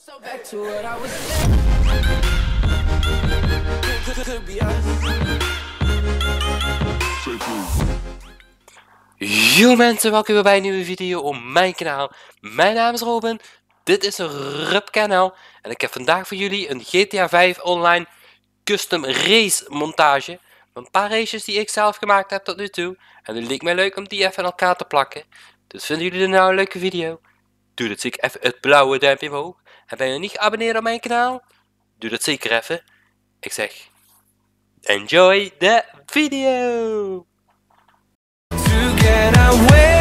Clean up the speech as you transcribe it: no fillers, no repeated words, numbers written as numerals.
Yo mensen, welkom weer bij een nieuwe video op mijn kanaal. Mijn naam is Robin, dit is een Rup kanaal en ik heb vandaag voor jullie een GTA 5 online custom race montage. Een paar races die ik zelf gemaakt heb tot nu toe en het leek mij leuk om die even aan elkaar te plakken. Dus vinden jullie dit nou een leuke video? Doe dat zeker even het blauwe duimpje omhoog. En ben je nog niet geabonneerd op mijn kanaal? Doe dat zeker even. Ik zeg, enjoy the video! To get away